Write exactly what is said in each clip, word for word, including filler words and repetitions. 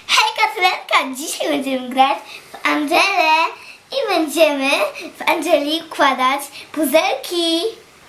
Hejka, Syrenka! Dzisiaj będziemy grać w Angelę i będziemy w Angeli układać puzelki.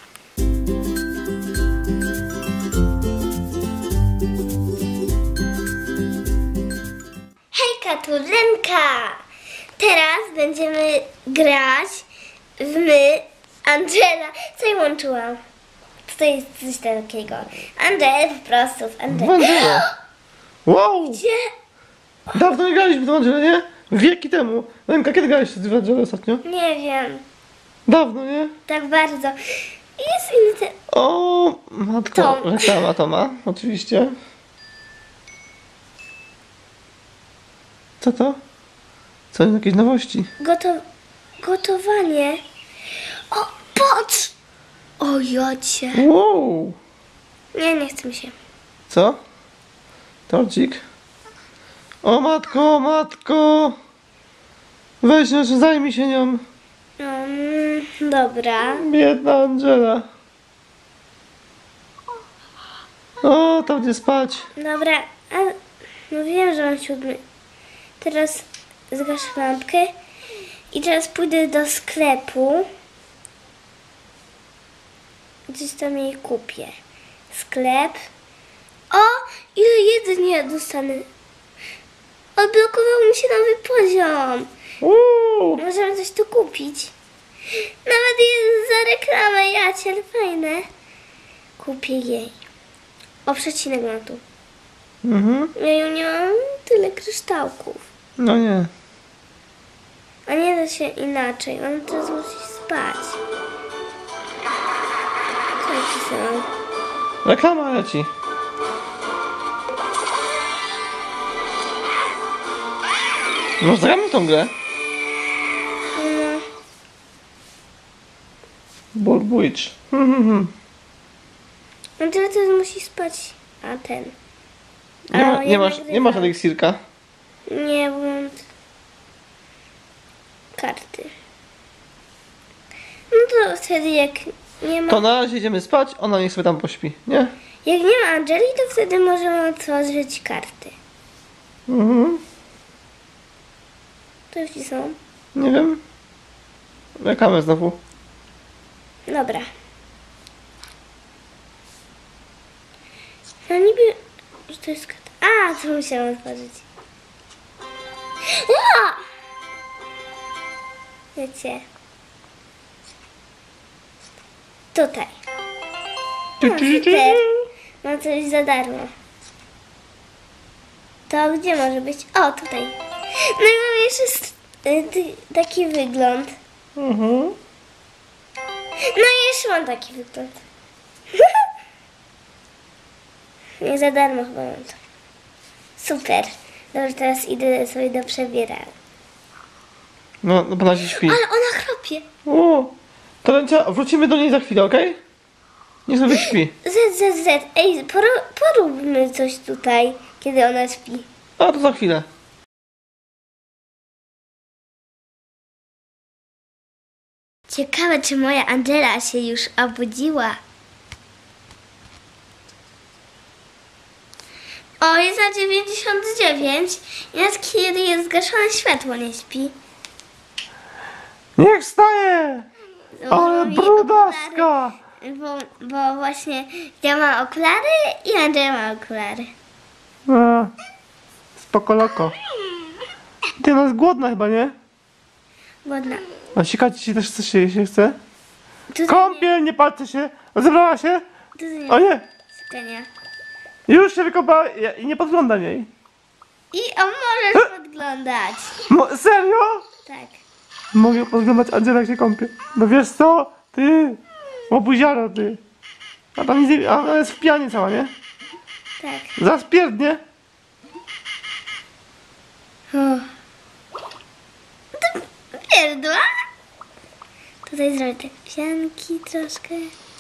Hejka, tu Lenka! Teraz będziemy grać w my Angela. Co ja łączyłam? Tutaj jest coś takiego. Angela po prostu w Angelę. Angela! Wow! Gdzie? Dawno nie graliśmy w tą Angelę, nie? Wieki temu. Lenka, kiedy graliście w Angelę ostatnio? Nie wiem. Dawno, nie? Tak bardzo. Jest inny te... O, matko, Tom. reklama Toma, oczywiście. Co to? Co, jakieś nowości? Goto... Gotowanie. O, patrz! O, jocie. Wow! Nie, nie chce mi się. Co? Torcik? O matko, matko! Weź, no, zajmij się nią. Um, dobra. Biedna Angela. O, to gdzie spać. Dobra. A, no wiem, że mam siódmy. Teraz zgaszę lampkę. I teraz pójdę do sklepu. Gdzieś tam jej kupię. Sklep. O! Ile jedzenia dostanę. Odblokował mi się nowy poziom. Uuu. Możemy coś tu kupić. Nawet jest za reklamę, jacie, ale fajne. Kupię jej. O, przecinek mam tu. Mhm. Ja ją nie mam tyle kryształków. No nie. A nie da się inaczej. On teraz musi spać. Co ci są? Reklama leci. No zagramy w tą grę. No. Board Witch. Mhm. On teraz musi spać. A ten. Nie, ma, A, nie, masz, jednak nie masz wygrał. eliksirka. Nie, bo mam karty. No to wtedy jak nie ma... To na razie idziemy spać, ona niech sobie tam pośpi, nie? Jak nie ma Angeli, to wtedy możemy otworzyć karty. Mhm. To już ci są. Nie wiem. Reklamę znowu. Dobra. No niby... Że to jest karta. A, co musiałam otworzyć. A! Wiecie. Tutaj. Tu, No, tu, tu. super. Mam coś za darmo. To gdzie może być? O, tutaj. No i mam jeszcze st- y, ty- taki wygląd. Mhm. No i jeszcze mam taki wygląd. Nie za darmo chyba mam to. Super. Dobrze, teraz idę sobie do przebierania. No, no pana się śpi. Ale ona chropie. O, to Lencia, wrócimy do niej za chwilę, okej? Niech sobie śpi. Z, z, z. Ej, poro- poróbmy coś tutaj, kiedy ona śpi. A to za chwilę. Ciekawe, czy moja Angela się już obudziła. O, jest na dziewięćdziesiąt dziewięć i nawet kiedy jest zgaszone światło, nie śpi. Niech wstaje! Założyłam Ale jej brudaska! okulary, Bo, bo właśnie ja mam okulary i Angela ma okulary. A, spoko loko. Ty, no jest głodna chyba, nie? Ładna. A sikać ci też coś się, się chce? Tutaj Kąpiel, nie patrzcie się! Rozebrała się? nie, tutaj nie O nie! sypiania. Już się wykąpała i nie podgląda niej. I o, możesz podglądać. Mo serio? Tak. Mogę podglądać Angela, jak się kąpie. No wiesz co? Ty! Łobuziaro, ty! A tam nic nie... A ona jest w pianie cała, nie? Tak. Zaraz pierdnie. O. To pierdła. Tutaj zrobię te pianki troszkę.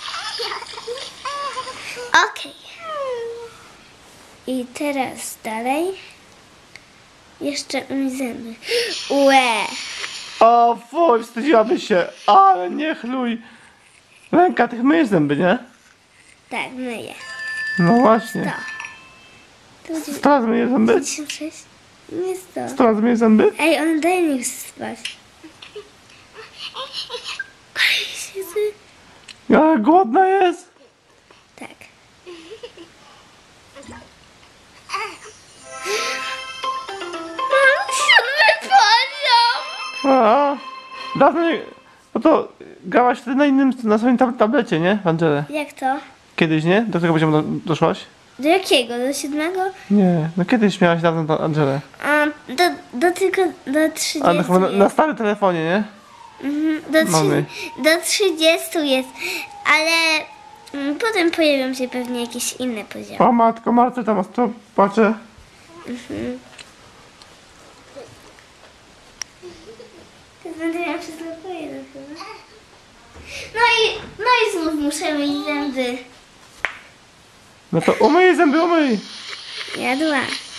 Okej. I teraz dalej. Jeszcze umyj zęby. Łe. O, fuj, wstydziłaby się. Ale nie chluj. Ręka, tych myjesz zęby, nie? Tak, myję. No właśnie. To. To będzie Teraz myjesz zęby? pięćdziesiąt sześć. Nie sto. sto razy myjesz zęby? Ej, on daje mi spać. Jezu. Ale głodna jest. Tak. Mam siódmy poziom! A, dawno nie... No to grałaś wtedy na innym, na swoim tab tablecie, nie? W Angelę. Jak to? Kiedyś, nie? Do którego poziomu do, doszłaś? Do jakiego? Do siódmego? Nie, no kiedyś miałaś dawno tą Angelę. A, do, do tylko do trzydziestu Ale chyba na, na jest. starym telefonie, nie? Mhm, do, Mamy. trzy, do trzydziestu jest, ale mm, potem pojawią się pewnie jakieś inne poziomy. O matko, Marce tam to patrzę. Mhm. To będę miała wszystko pojedę chyba. No i, no i znów muszę myć zęby. No to umyj zęby, umyj. Jadła.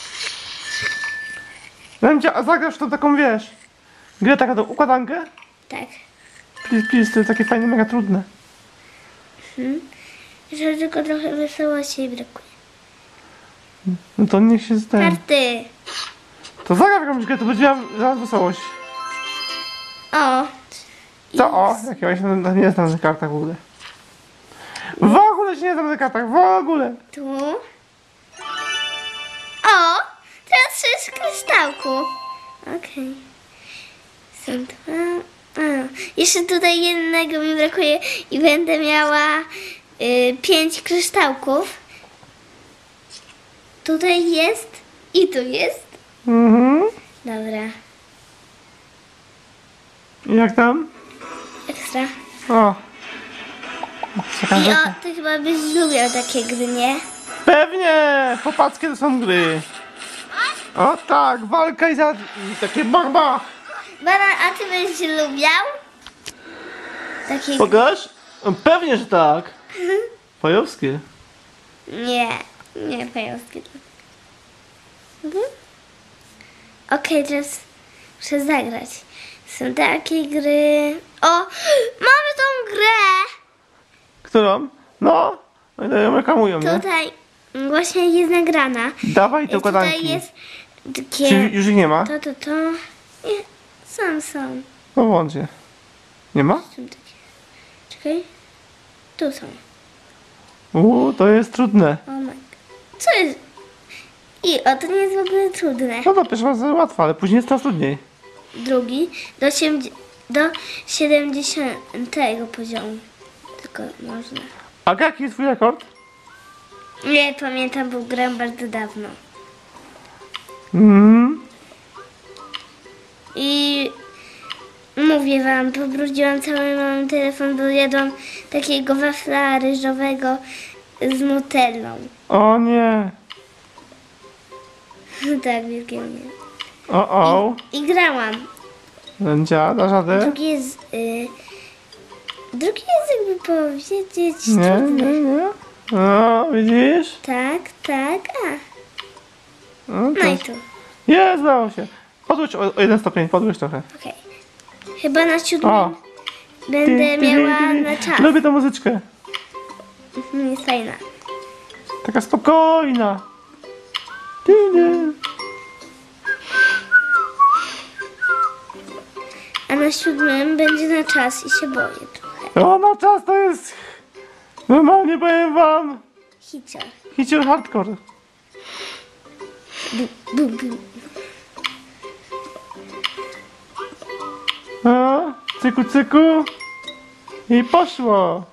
Zęcia, a zagrasz w tą taką, wiesz, grę taką tą układankę? Tak. Please, please, to jest takie fajne, mega trudne. Mhm. Że tylko trochę wesołości brakuje. No to niech się zdanie. Karty. To zagra w jakąś grę, to będzie miała zaraz wesołość. O. Co o? Jakiegoś na, na nieznanych kartach w ogóle. W ogóle się nie znam na kartach, w ogóle. Tu. O! Teraz sześć kryształków. Okej. Są dwa. A, jeszcze tutaj jednego mi brakuje i będę miała y, pięć kryształków. Tutaj jest i tu jest. Mhm. Dobra. I jak tam? Ekstra. O. Czekaj, I że- o, ty chyba byś lubił takie gry, nie? Pewnie! Chłopackie to są gry. O tak, walka i, za... i takie barba. Baran, a ty byś lubiał? Takie gry? Pokaż? Pewnie, że tak. Fajowskie. Nie, nie pająskie. Mhm. Okej, teraz muszę zagrać. Są takie gry. O! Mamy tą grę! Którą? No, no i ją reklamują, nie? Tutaj właśnie jest nagrana. Dawaj te Tutaj układanki. jest Czy takie. już ich nie ma? To, to, to. Nie, są, są. No włącz je. Nie ma? Są takie. Czekaj. Tu są. Uuu, to jest trudne. O my God. Co jest? I o, to nie jest w ogóle trudne. No to pierwszy raz łatwo, ale później jest to trudniej. Drugi do, siedem- do siedemdziesiątego poziomu. Tylko można. A jaki jest twój rekord? Nie pamiętam, bo grałem bardzo dawno. Mm. I mówię wam, pobrudziłam cały mam telefon, bo jadłam takiego wafla ryżowego z nutellą. O nie. Tak, wielkiego nie. O o. I grałam. Lędzia, dasz radę? Drugi jest... Y, drugi jest jakby powiedzieć Nie, trudny. nie, nie. O, widzisz? Tak, tak, a. No, No i to... tu. Jest, zdało się. Podłóż o, o jeden stopień, podłóż trochę. Okej. Chyba na siódmym O. będę Ty, ty, ty, miała ty, ty. na czas. Lubię tę muzyczkę. Mhm, jest fajna. Taka spokojna. Ty, ty. A na siódmym będzie na czas i się boję trochę. O, na czas to jest... Normalnie powiem wam. Hicior. Hicior hardcore. Bu, bu, bu. O, cyku, cyku. I poszło.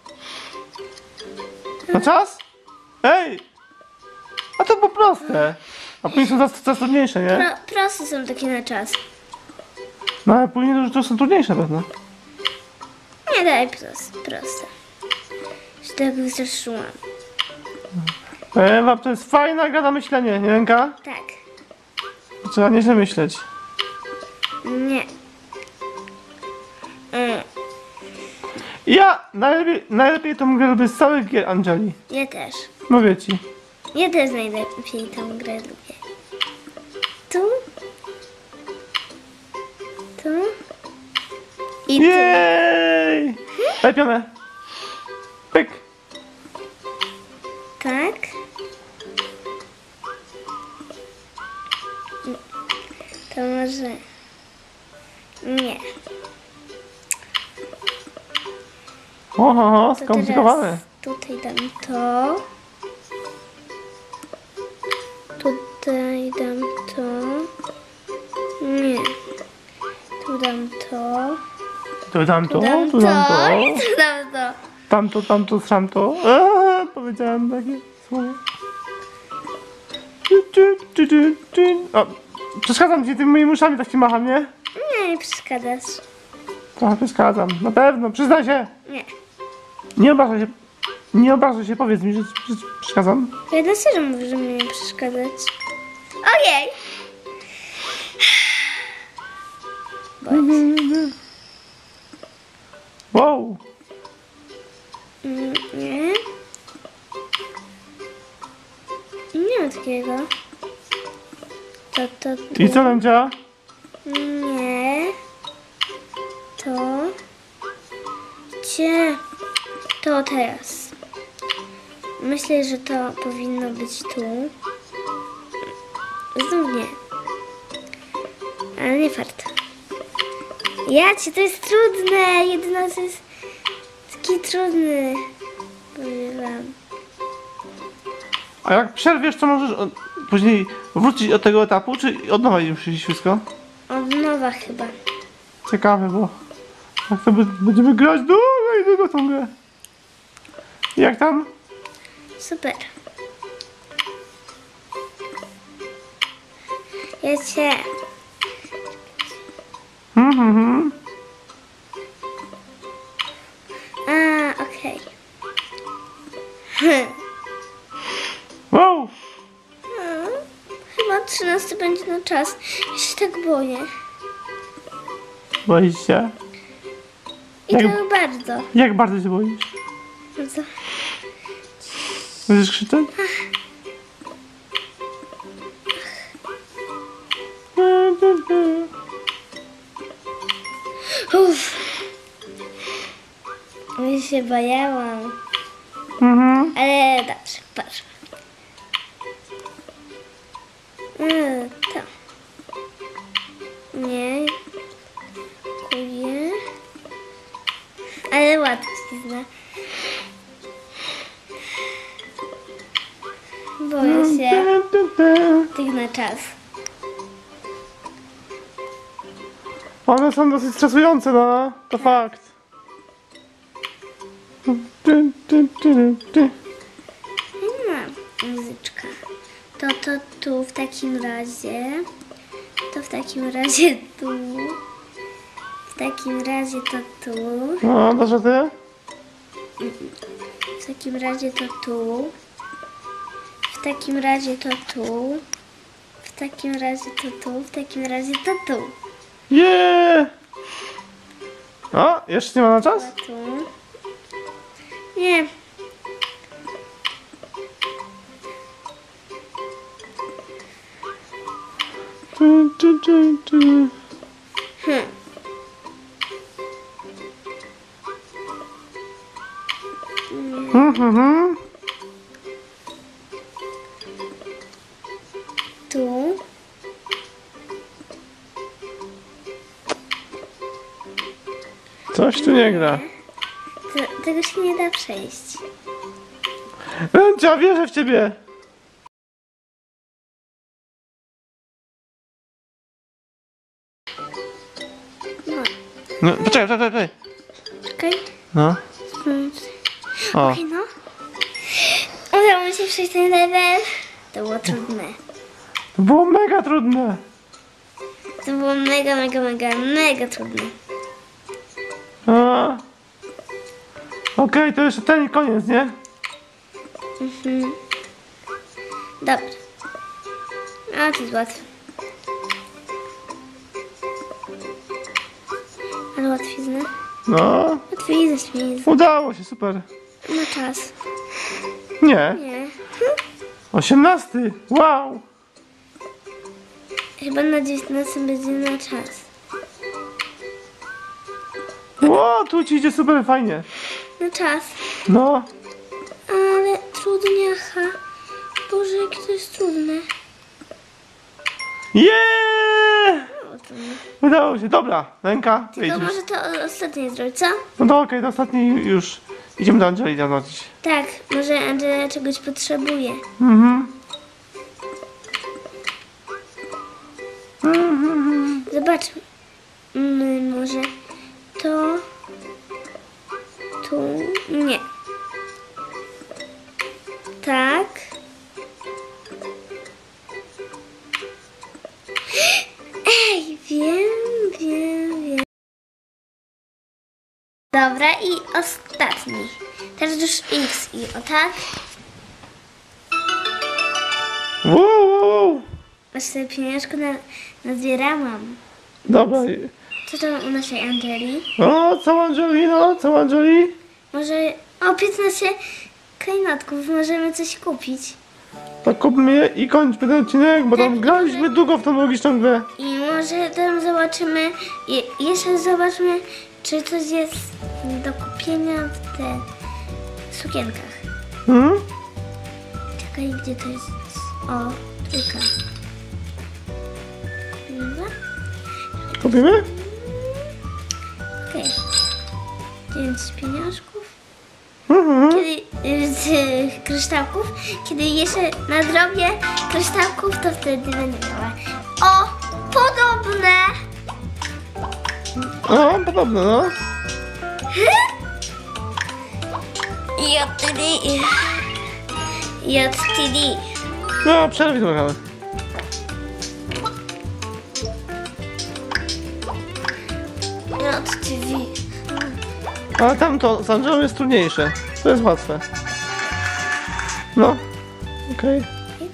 Na czas? Ej! A to było proste. A później są coraz, coraz trudniejsze, nie? Pro, proste są takie na czas. No ale później to już to są trudniejsze pewno. Nie daj proste. proste. Już tak wystraszyłam. Powiem wam, to jest fajna gra na myślenie, nie Lenka? Tak. Trzeba nieźle myśleć. Nie. Mm, Ja najlepiej, najlepiej tą grę lubię z całych gier Angeli. ja też. Mówię ci. Ja też najlepiej tę grę lubię. Tu. Tu. I tu. Jej! Daj pionę. Pyk. Tak. To może... Nie. Oho, To skomplikowane. teraz tutaj dam to. Tutaj dam to. Nie. Tu dam to. Tu dam to, Tu dam tu dam to. to. I tu dam to. Tamto, tamto, tamto. Eee, powiedziałem takie słowo. Tu, tu, tu, tu, tu. O, przeszkadzam ci tymi moimi uszami, tak ci macham, nie? Nie, nie przeszkadzasz. Trochę przeszkadzam, na pewno, przyznaj się. Nie. Nie obrażaj się, nie obrażaj się, powiedz mi, że, że przeszkadzam. Ja na serio mówię, że mnie nie przeszkadzać. Ojej! Boję się. Wow. Mm, Nie. Nie ma takiego. To, to, tu. I co nam działa? Nie. To. Gdzie? To teraz. Myślę, że to powinno być tu. Znów nie. Ale nie fart. Ja ci, to jest trudne. Jedyne co jest taki trudny. Powiem wam. A jak przerwiesz, to możesz od, później wrócić do tego etapu, czy od nowa już iść wszystko? Od nowa chyba. Ciekawe, bo jak to be- będziemy grać długo i długo tą grę. Jak tam? Super. Ja cię. Mhm, mhm. A, okej. Okay. Wow! Chyba trzynasty będzie na czas. Ja się tak boję. Boisz się? I Jak- to bardzo. Jak bardzo się boisz? Bardzo. Będziesz krzyczeć? Uff. Ja się bałam. Mhm. Ale dobrze, patrz. Mm, to. Nie. Kuję. Ale łatwizna. Boję się tych na czas. One są dosyć stresujące, no. To fakt. Ty, ty, ty, ty. Nie ma muzyczka. To, to tu w takim razie. To w takim razie tu. W takim razie to tu. No, dasz ty? W takim razie to tu. W takim razie to tu. W takim razie to tu. W takim razie to tu. Yeah! O, jeszcze nie ma na czas? A tu. Nie. Ty, ty, ty, ty. Hm. Mhm. Tu. Coś tu nie gra. To, tego się nie da przejść. Ręcia, wierzę w ciebie. No. No, poczekaj, poczekaj, poczekaj. Czekaj. No. Mm. O. Okej, no. Udało mi się przejść ten level. To było trudne. To było mega trudne. To było mega, mega, mega, mega trudne. A. Okej, to jeszcze ten koniec, nie? Mhm. Dobra. A, to jest łatwe. Ale łatwizna. No. Łatwizna, śmizna. Udało się, super. Na czas. Nie. Nie. osiemnasty. Wow. Chyba na dziewiętnastym będzie na czas. Ło, tu ci idzie super fajnie. Na czas. No. Ale trudniacha. Boże, jakie to jest trudne. Yeah! sumie. Udało się, dobra, ręka, Tylko wyjdź. może to ostatnie zrobić, co? No to okej, to ostatni już. Idziemy do Angeli zobaczyć. Tak, może Angela czegoś potrzebuje. Mhm. Zobaczmy. Mm, może to... Tu... Nie. Tak. Ej, wiem, wiem, wiem. Dobra, i ostatni. Teraz już X i o tak. Wow, wow, wow. Aż sobie pieniążku na, nazbierałam. Dobra. Co to u naszej Angeli? O, co Angeli, no, co Angeli? Może o piętnaście klejnotków możemy coś kupić. To kupmy je i kończmy ten odcinek, bo tam Tak, graliśmy może- długo w tą logiczną grę. I może tam zobaczymy, je, jeszcze zobaczmy, czy coś jest do kupienia w te sukienkach. Hmm? Czekaj, gdzie to jest? O, trójka. Dobra? Kupimy? Okej. Dziewięć pieniążków. Mhm. Kiedy y, z y, kryształków, kiedy jeszcze nadrobię kryształków, to wtedy będę miała. O, podobne! O, podobno, no. J T D. J T D. No, przerwij trochę. J T D. Ale tamto z Angelą jest trudniejsze. To jest łatwe. No. Okej. X.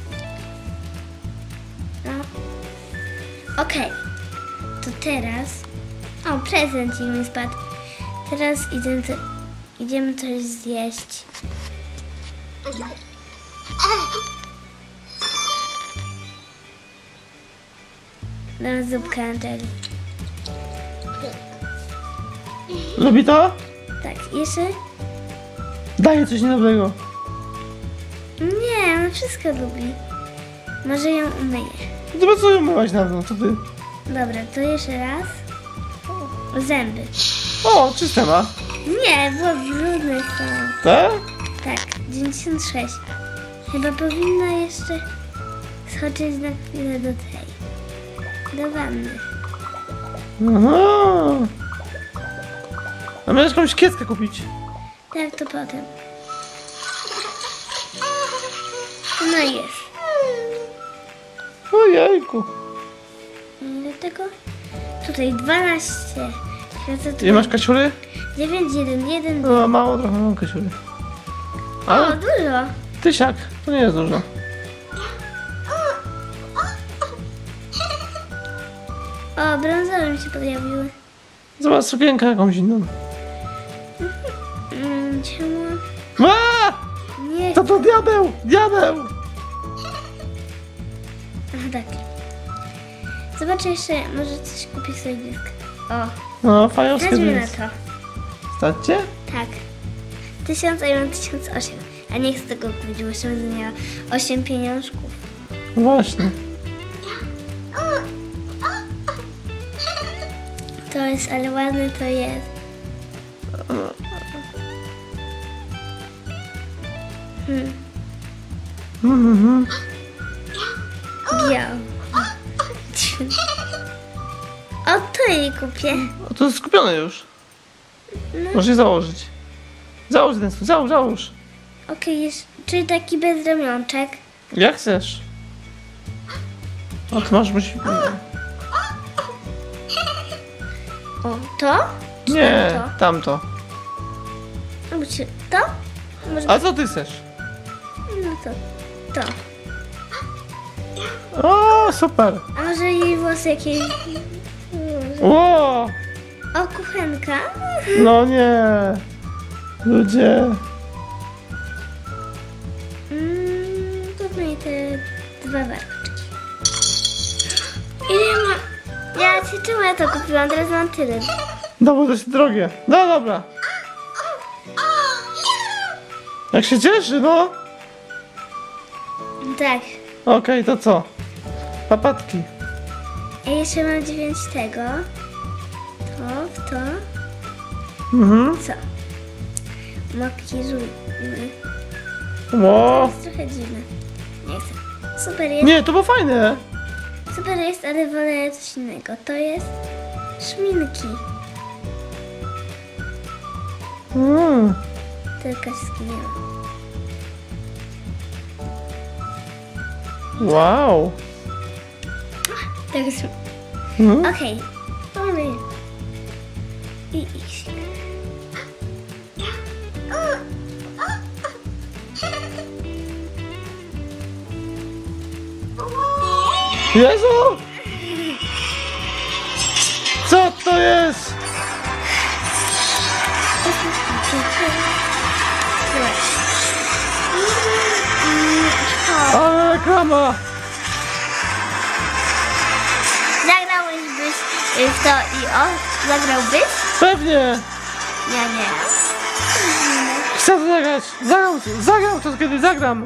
No. Okej. To teraz... O, prezent mi spadł. Teraz idziemy, to, idziemy coś zjeść. Dam zupkę Angeli. Lubi to? Tak, jeszcze? Daje coś niedobnego. Nie, ona wszystko lubi. Może ją umyję. No to co ją myłaś dawno, co ty? Dobra, to jeszcze raz. Zęby. O, czyste ma. Nie, bo brudne są. Tak? Tak, dziewięćdziesiąt sześć. Chyba powinna jeszcze schodzić na chwilę do tej. Do wanny. Aha. A miałeś jakąś kieckę kupić? Tak, to potem. No i jest. Ojejku. Ile tego? Tutaj dwanaście. Ile masz kasiury? dziewięć, jeden, jeden. No, mało trochę mam kasiury. O, Ale dużo. tysiak, to nie jest dużo. O, brązowe mi się pojawiły. Zobacz sukienkę jakąś inną. Mm, czemu? A! Nie. To to diabeł! Diabeł! Aha, tak. Zobaczę jeszcze, może coś kupię sobie dysk. O, No, fajowskie to chodźmy na jest. to. Stacie? Tak. Tysiąc, a ja mam tysiąc osiem. A nie chcę tego kupić, bo jeszcze będę miała osiem pieniążków. Właśnie. To jest, ale ładne to jest. Hmm, Mhm. biały. O, to jej kupię. O, to jest skupione już. No. Możesz je założyć. Załóż ten swój, załóż, załóż. Okej, jest, czyli taki bez ramionczek. Jak chcesz. O, ty masz być... O, to? Czy Nie, tamto? tamto. Albo czy to? Może... A co ty chcesz? No to, to. O, super. A może jej włosy jakieś... Ło! O, kuchenka. No nie. Ludzie. Mm, kupmy jej te dwa warkoczki. Ile ma... Ja ci czemu ja to kupiłam? Teraz mam tyle. No bo to jest drogie. No dobra. Jak się cieszy, no. Tak. Okej, to co? Papatki. Ja jeszcze mam dziewięć tego. To, w to. Mhm. Co? Makiżujmy. Ło. To jest trochę dziwne. Nie chcę. Super jest. Nie, to było fajne. Super jest, ale wolę coś innego. To jest szminki. Mm. Tylko się zginęła. Wow. Tak jest. Mhm. Okej. Mamy. I iść. Jezu! Co to jest? Ale reklama! Zagrałbyś w to i o? Zagrałbyś? Pewnie! Nie, nie. Chcę to zagrać! Zagram, zagram to kiedy zagram!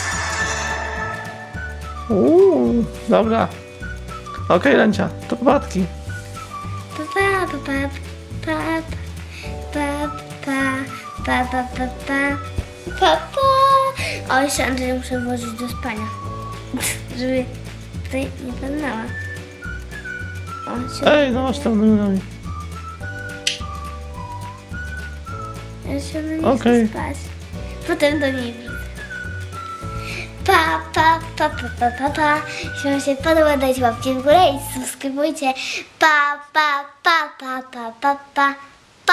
Uuu, dobra. Okej, Lencia, to popadki. Pa, pa, pa, pa, pa, pa, pa, pa, pa, pa, pa, pa. O, jeszcze Andrzej muszę włożyć do spania, żeby tutaj nie padnęła. O, się, Ej, no masz tam nami. ja się ona nie Okej. chce spać. Potem do niej wrócę. Pa, pa, pa, pa, pa, pa, pa. Jeśli wam się podoba, dajcie łapki w górę i subskrybujcie. Pa, pa, pa, pa, pa, pa, pa, pa.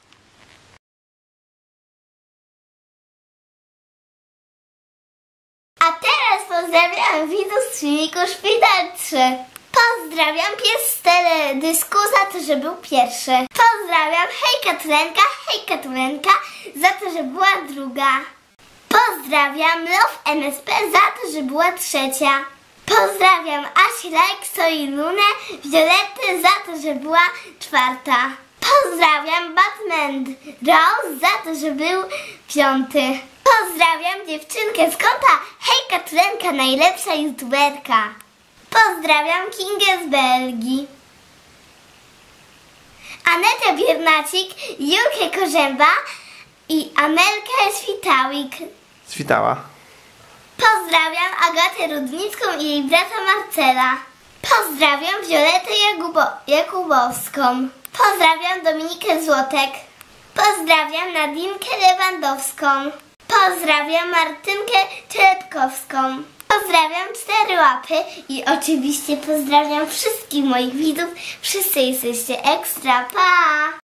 A teraz pozdrawiam widzów z filmiku Szpital trzy. Pozdrawiam pies z teledysku za to, że był pierwszy. Pozdrawiam hejka Tulenka, hejka Tulenka za to, że była druga. Pozdrawiam Love M S P za to, że była trzecia. Pozdrawiam Asi Like, i Lunę, Violetę za to, że była czwarta. Pozdrawiam Batman Rose za to, że był piąty. Pozdrawiam dziewczynkę z konta hejka Tulenka, najlepsza youtuberka. Pozdrawiam Kingę z Belgii, Anetę Biernacik, Julkę Korzęba i Amelkę Świtałik. Świtała. Pozdrawiam Agatę Rudnicką i jej brata Marcela. Pozdrawiam Violetę Jakubo Jakubowską. Pozdrawiam Dominikę Złotek. Pozdrawiam Nadinkę Lewandowską. Pozdrawiam Martynkę Czerepkowską. Pozdrawiam cztery łapy i oczywiście pozdrawiam wszystkich moich widzów. Wszyscy jesteście ekstra, pa!